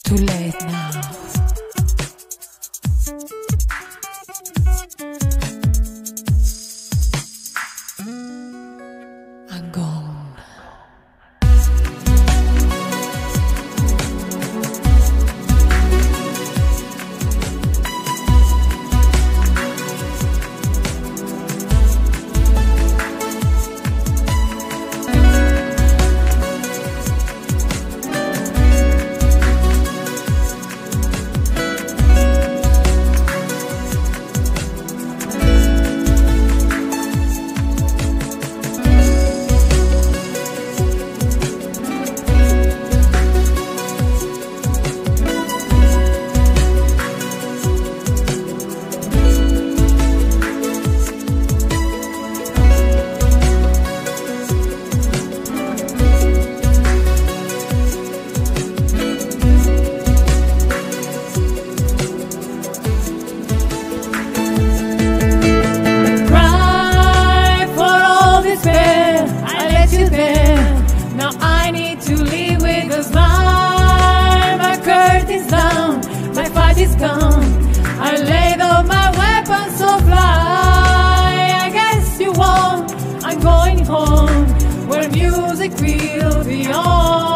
Too late now. I'm gone. Now I need to leave with a smile. My curtain's down, my fight is gone. I laid all my weapons so fly. I guess you won't. I'm going home where music will be on.